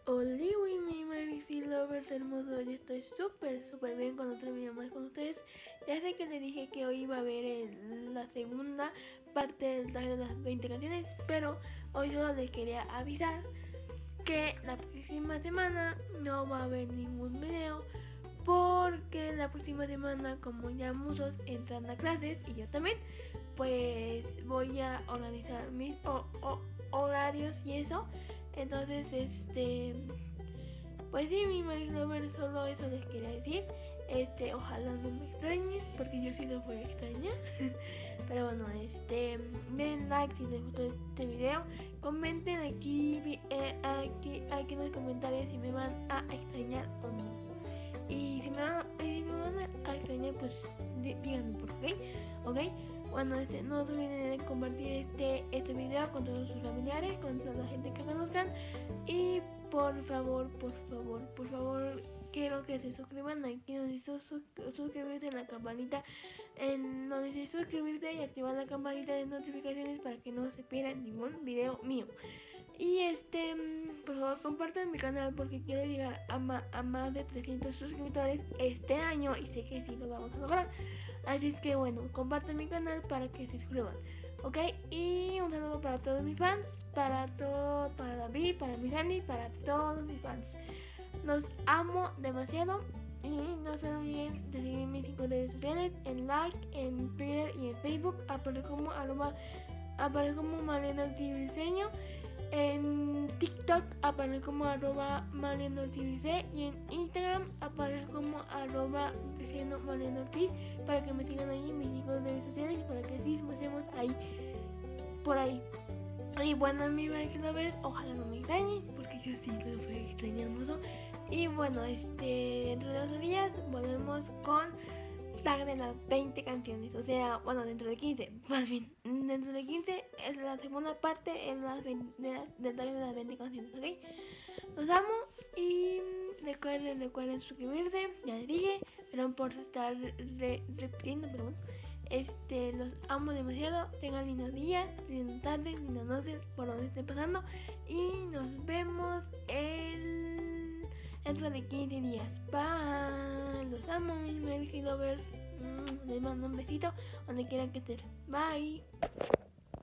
Oliwi, mi Marixi Lovers hermoso, yo estoy súper bien con otro video más con ustedes. Ya sé que les dije que hoy iba a ver la segunda parte del tag de las 20 canciones, pero hoy solo les quería avisar que la próxima semana no va a haber ningún video, porque la próxima semana, como ya muchos entran a clases y yo también, pues voy a organizar mis horarios y eso. Entonces, pues sí, mi Marilover, solo eso les quería decir. Ojalá no me extrañen, porque yo sí los voy a extrañar. Pero bueno, den like si les gustó este video. Comenten aquí en los comentarios si me van a extrañar o no. Y si me van a extrañar, pues díganme por qué, ¿ok? Bueno, no se olviden de compartir este video con todos sus familiares, con toda la gente que conozcan. Y por favor, quiero que se suscriban aquí donde dice suscribirse en la campanita, en donde dice suscribirse y activar la campanita de notificaciones para que no se pierdan ningún video mío. Y por favor compartan mi canal porque quiero llegar a más de 300 suscriptores este año y sé que sí lo vamos a lograr. Así es que bueno, compartan mi canal para que se suscriban, ¿ok? Y un saludo para todos mis fans, para David, para mi Sandy, para todos mis fans. Los amo demasiado y no se olviden de seguir mis 5 redes sociales, en like, en Twitter y en Facebook. Aparece como Mariano Ortiz Diseño. En TikTok aparece como Mariano Ortiz y en Instagram aparece como diciendo Mariano Ortiz, para que me sigan ahí en mis 5 redes sociales y para que así estemos ahí por ahí. Y bueno, mi Lovers, ojalá no me extrañen porque yo sí los voy a extrañar hermoso. Y bueno, dentro de 2 días volvemos con tag de las 20 canciones, o sea, bueno, dentro de 15, más bien, dentro de 15 es la segunda parte del tag de las 20 canciones, ¿ok? Los amo y recuerden suscribirse, ya les dije, perdón por estar repitiendo, pero bueno, los amo demasiado, tengan lindos días, lindas tardes, lindas noches, por donde estén pasando, y nos vemos dentro de 15 días. Bye. Los amo, mis Mercy Lovers. Les mando un besito donde quiera que estén. Bye.